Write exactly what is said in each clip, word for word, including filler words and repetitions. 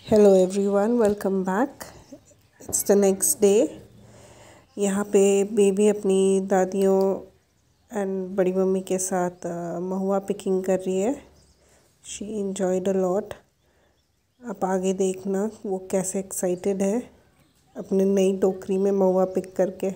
Hello everyone, welcome back. It's the next day. यहाँ पे baby अपनी दादियों एंड बड़ी मम्मी के साथ अ, महुआ पिकिंग कर रही है। She enjoyed a lot. आप आगे देखना वो कैसे एक्साइटेड है अपने नई टोकरी में महुआ पिक करके।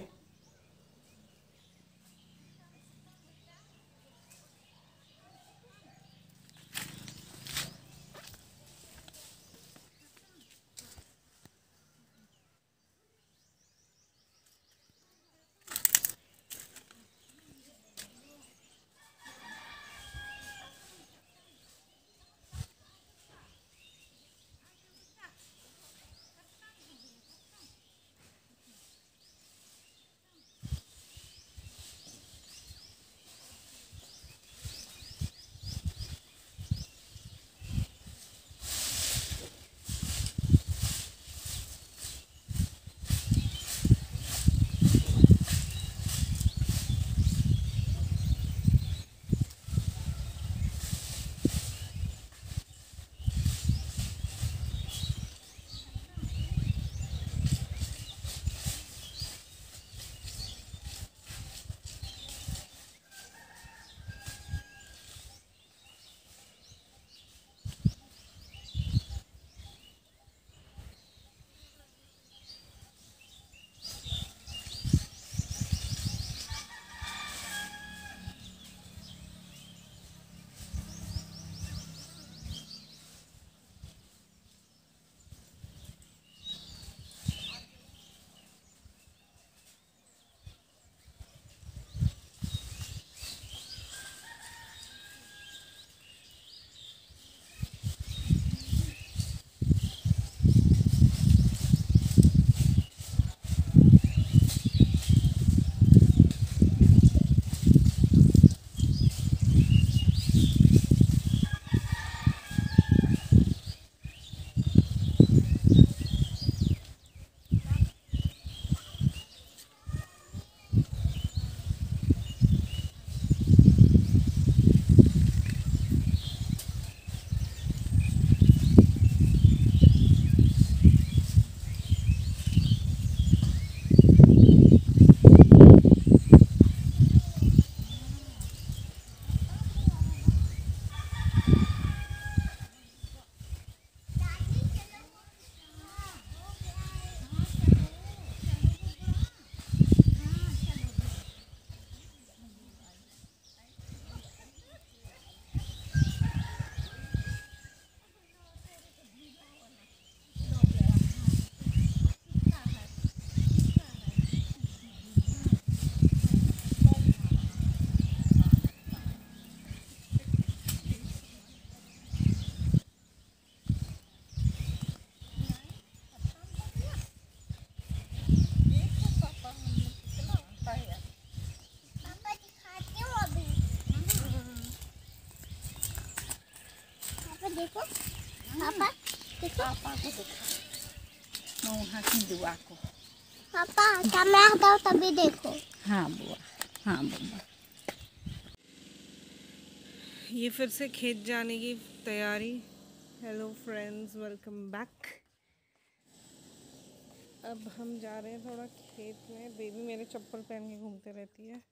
देखो पापा, देखो पापा को देखो। मैं वहाँ की दुआ को पापा कैमरा हटाओ तभी देखो। हाँ बुआ, हाँ बुआ। ये फिर से खेत जाने की तैयारी। Hello friends, welcome back. अब हम जा रहे हैं थोड़ा खेत में। बेबी मेरे चप्पल पहन के घूमते रहती है।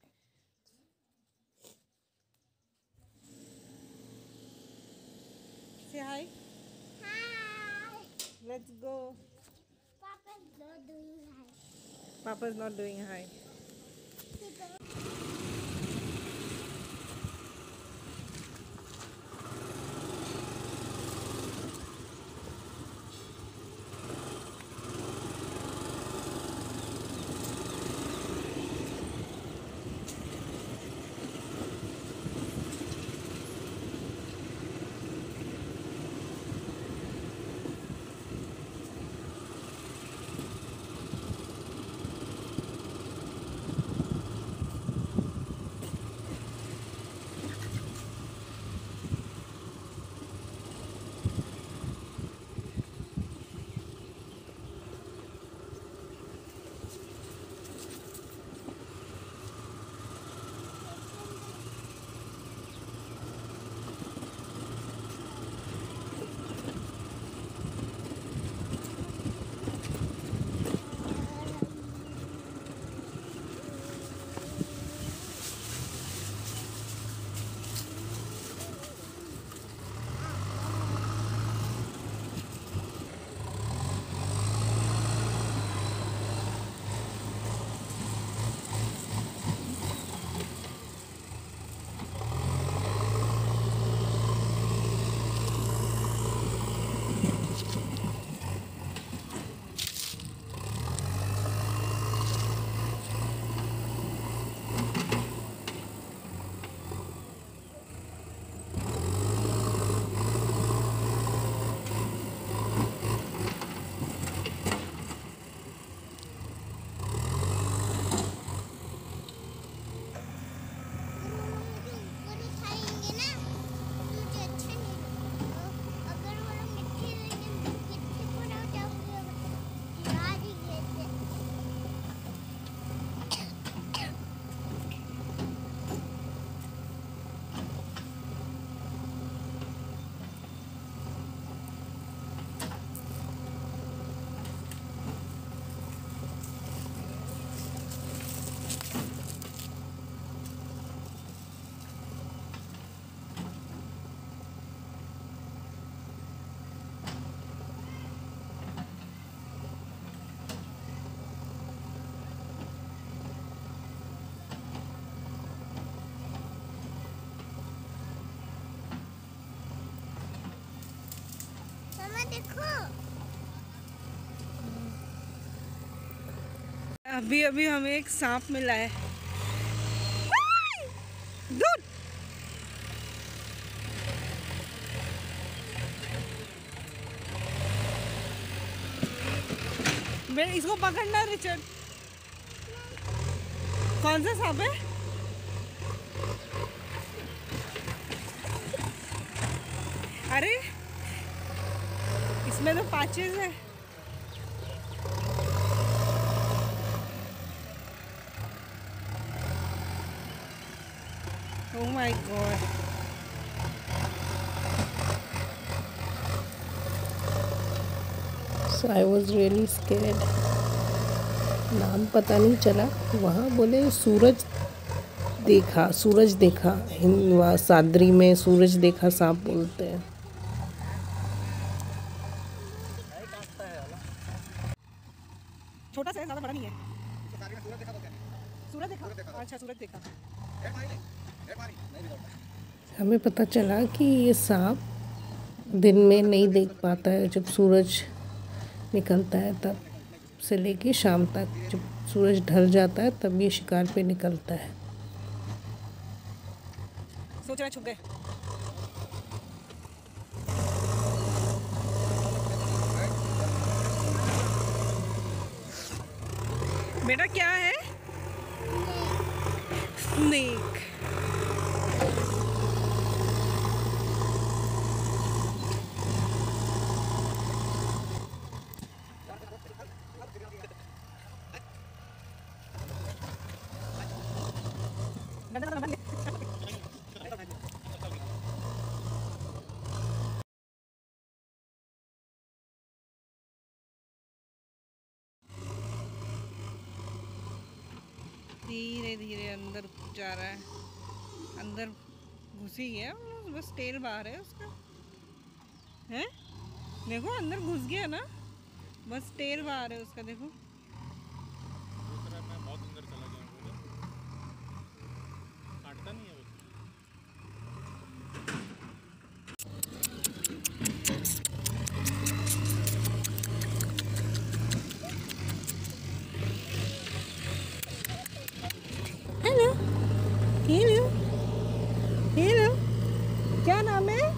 Say hi. Hi. Let's go. Papa's not doing hi. Papa's not doing hi. देखो। अभी अभी हमें एक सांप मिला है। दूर। मैं इसको पकड़ना रिचर्ड। कौन सा सांप है? अरे इसमें तो पैचेस है। Oh my God. So I was really scared. नाम पता नहीं चला। वहाँ बोले सूरज देखा, सूरज देखा, हिंदवा सादरी में सूरज देखा सांप बोलते हैं। छोटा सा है, ज़्यादा बड़ा नहीं है। सूरज देखा? अच्छा सूरज देखा। हमें पता चला कि ये सांप दिन में नहीं देख पाता है, जब सूरज निकलता है तब से लेके शाम तक, जब सूरज ढल जाता है तब ये शिकार पे निकलता है। सोच रहा छुप गए। बेटा क्या है? स्नेक। धीरे धीरे अंदर जा रहा है। अंदर घुसी गया, बस टेल बाहर है उसका। हैं? देखो अंदर घुस गया ना, बस टेल बाहर है उसका। देखो मैं बहुत अंदर चला गया, काटता नहीं है वो। हेलो हेलो हेलो, क्या नाम है?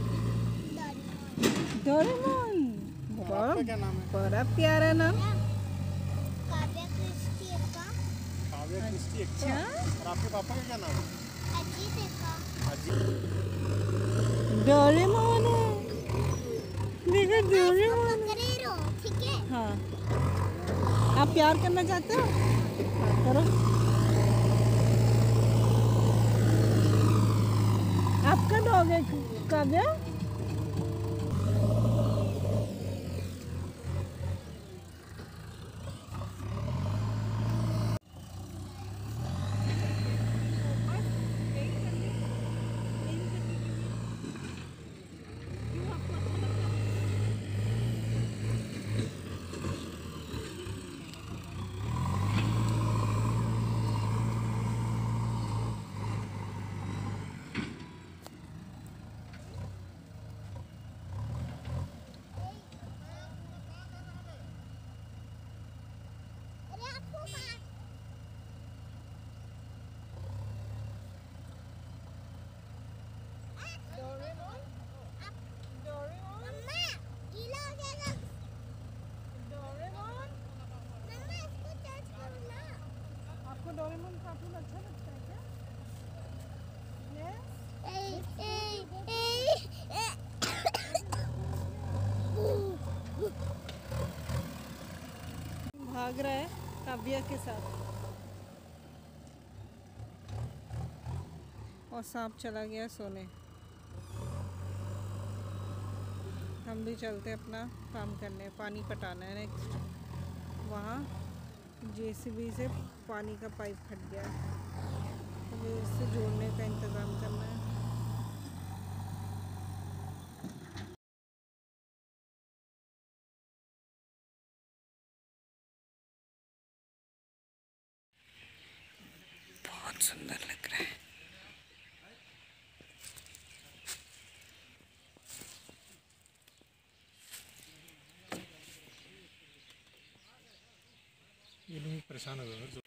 डोरेमोन। आपका क्या नाम है? बड़ा प्यारा नाम। काव्या क्रिस्टी का। काव्या क्रिस्टी एक का। और आपके पापा का क्या नाम है? अजीत का। अजीत। डोरेमोन है। देखो डोरेमोन। पकड़े रहो, ठीक है? हाँ, आप प्यार करना चाहते हो? हाँ, करो। आपका डॉग है काव्या? डोरेमोन कार्टून अच्छा लगता है क्या? भाग रहा है काव्या के साथ और सांप चला गया सोने। हम भी चलते अपना काम करने। पानी पटाना है नेक्स्ट। वहाँ जेसीबी से पानी का पाइप फट गया, तो इससे जोड़ने का इंतज़ाम करना है। बहुत सुंदर लग रहा है। परेशान हो गए।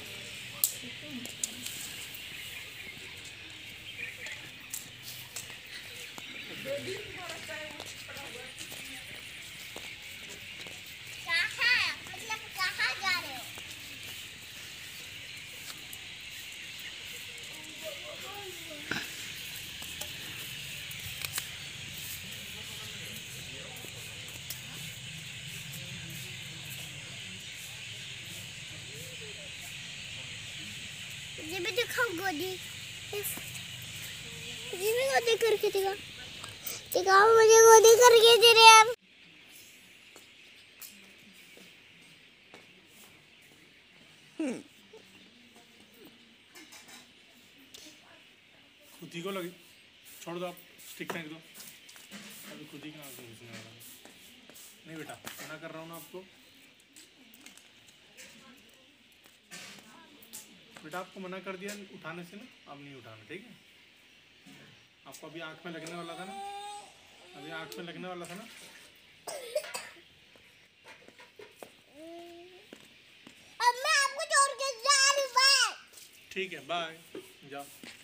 ये भी दिखाओ गोदी, ये भी गोदी करके दिखा, दिखाओ मुझे गोदी करके दे रहे हैं। खुद ही को लगी, छोड़ दो आप, स्टिक फेंक दो। अभी खुद ही कहाँ से घुसने वाला है। नहीं बेटा, मना कर रहा हूँ ना आपको। बेटा आपको मना कर दिया उठाने से ना, अब नहीं उठाना, ठीक है? आपको अभी आँख में लगने वाला था ना, अभी आँख में लगने वाला था ना। अब मैं आपको छोड़ के जा रही हूँ, बाय। ठीक है, बाय, जाओ।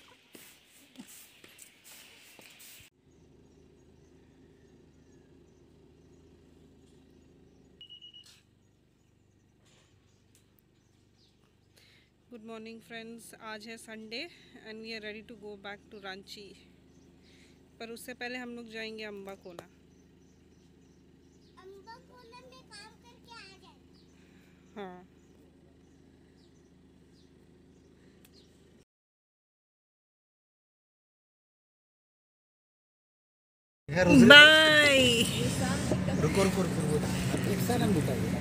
गुड मॉर्निंग फ्रेंड्स, आज है Sunday and we are ready to go back to Ranchi. पर उससे पहले हम लोग जाएंगे अम्बा कोला। अम्बा कोला में काम करके आ जाए। हाँ, बाय। रुको रुको रुको एक साथ हम बताइए।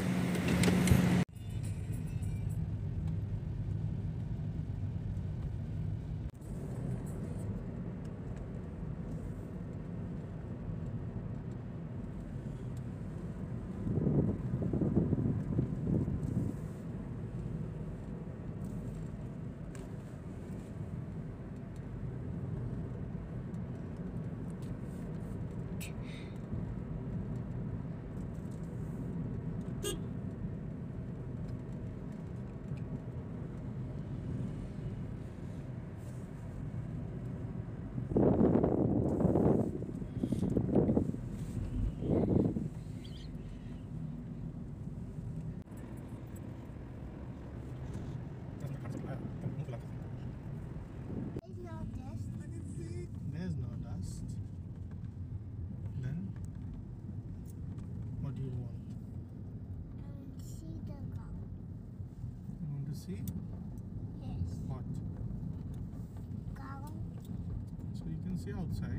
There's no dust. Then, what do you want? See the cow. You want to see Yes. what? Cow. So you can see outside.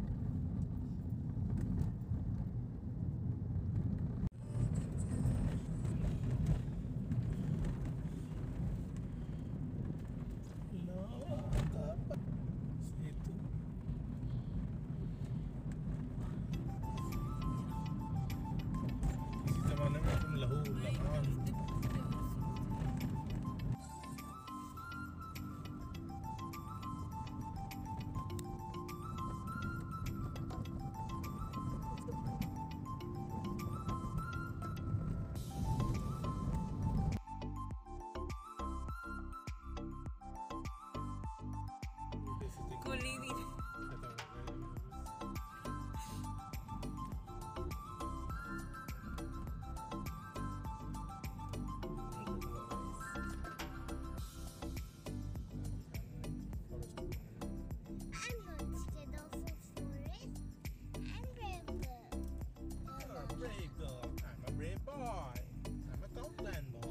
I'm not scared of a forest. I'm brave girl. You're a brave girl. I'm a brave boy. I'm a Southland boy.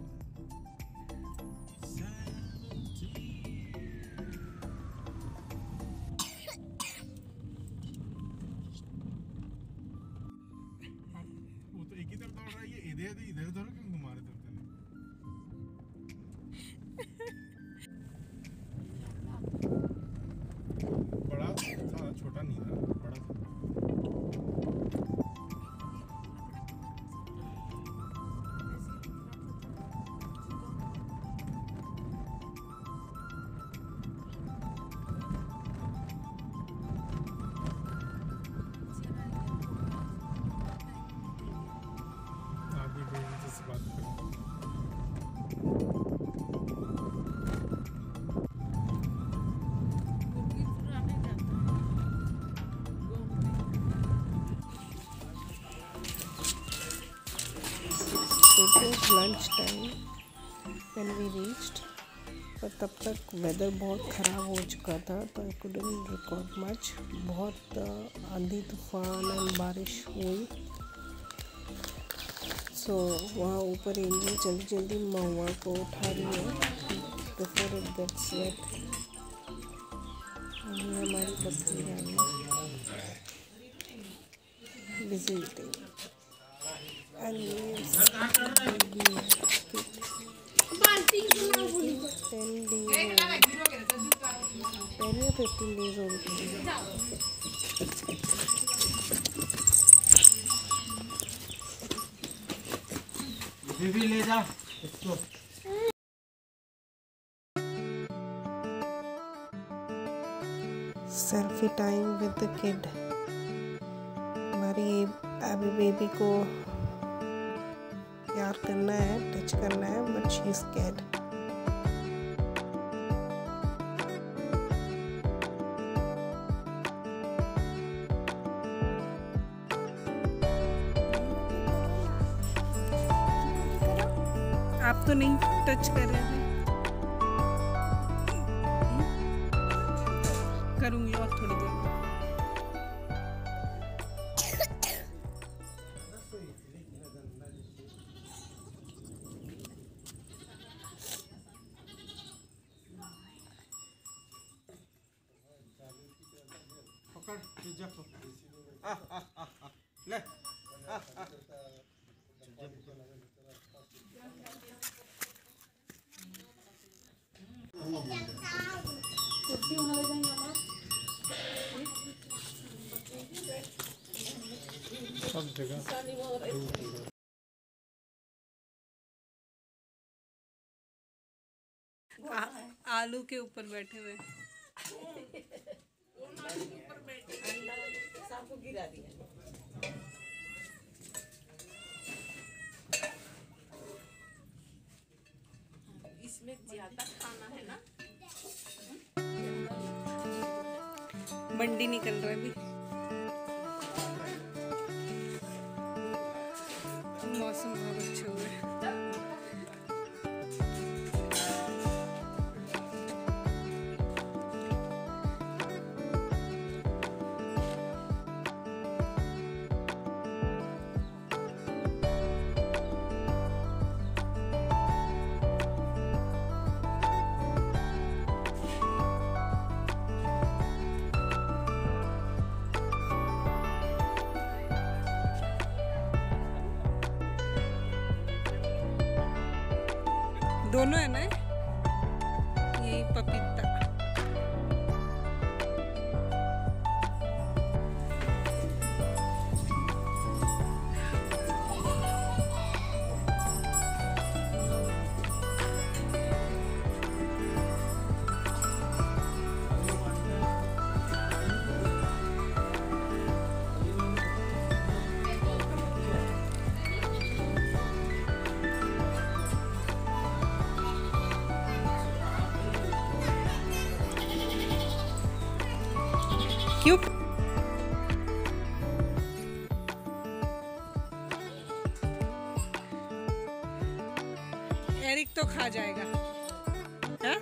वो तो एक ही तरफ दौड़ रहा है, ये इधर इधर उधर क्यों घुमा रहे थे? बड़ा था, छोटा नहीं था, बड़ा था। आप भी बेइज्जती से बात was lunch time when we reached, पर तब तक वेदर बहुत ख़राब हो चुका था तो आई कुडंट रिकॉर्ड मच। बहुत आंधी तूफान और बारिश हुई। सो so, वहाँ ऊपर एंजल जल्दी जल्दी महुआ को उठा रही है बिफोर इट गेट्स वेट। ये हमारी बकरी रानी बिजी ईटिंग एंड ये टेन डेज टेन या फिफ्टीन डेज हो गए। बीबी ले जा इसको। Selfie time with the kid. हमारी अभी बेबी को प्यार करना है, टच करना है, बट शी इज स्कैर्ड। आप तो नहीं टच कर रहे थे। करूंगी और थोड़ी देर में। पकड़ पिज्जा को। आ आ आ आ ले आ आ सब जगह आलू के ऊपर बैठे हुए। सबको गिरा दिया। इसमें ज्यादा खाना है ना। मंडी निकल रहा है अभी। मौसम बहुत अच्छा हुआ है। दोनों है ना ये पपीता। क्यों? एरिक तो खा जाएगा। हाँ?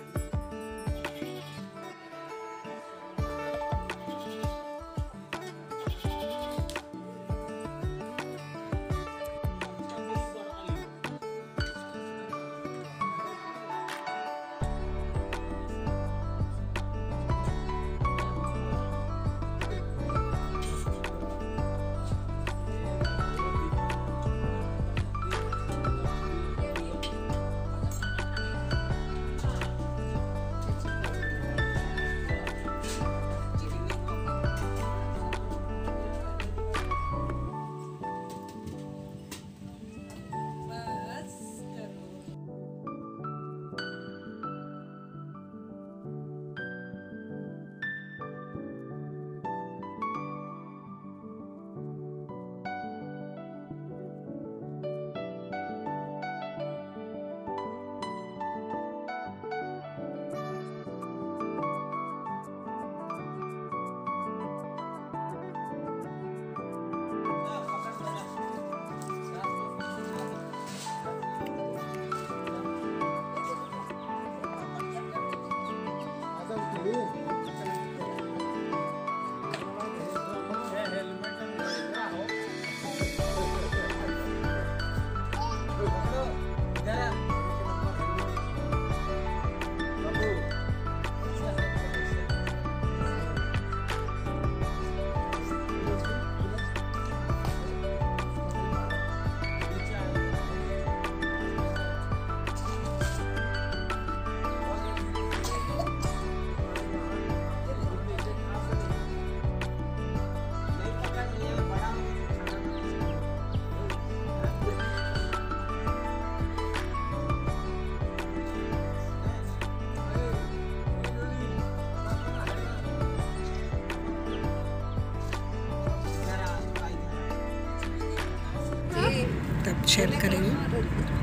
साथ शेयर करेंगे।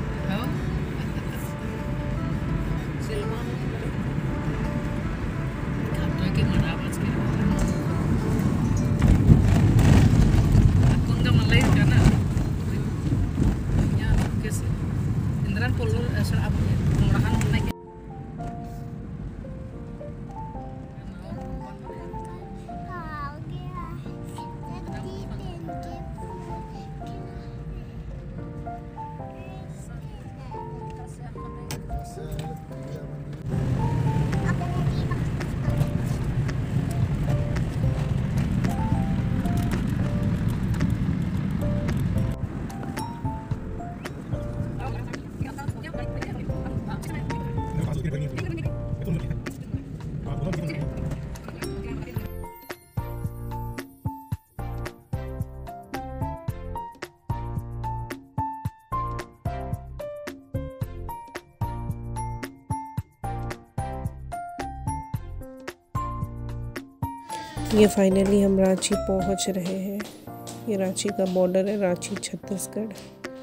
ये फाइनली हम रांची पहुंच रहे हैं। ये रांची का बॉर्डर है, रांची छत्तीसगढ़।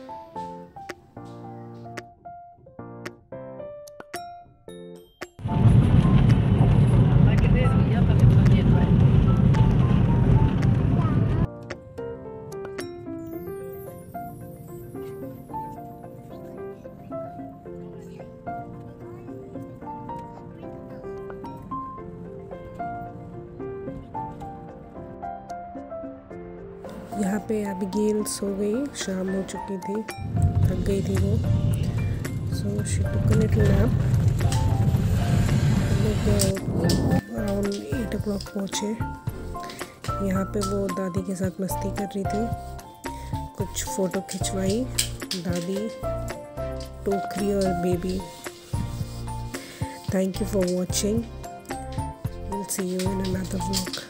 यहाँ पे एबिगेल सो गई, शाम हो चुकी थी, थक गई थी वो, so she took a little nap. हम लोग अराउंड एट ओ क्लॉक पहुँचे। यहाँ पे वो दादी के साथ मस्ती कर रही थी, कुछ फ़ोटो खिंचवाई दादी, टोकरी और baby. Thank you for watching, will see you in another vlog.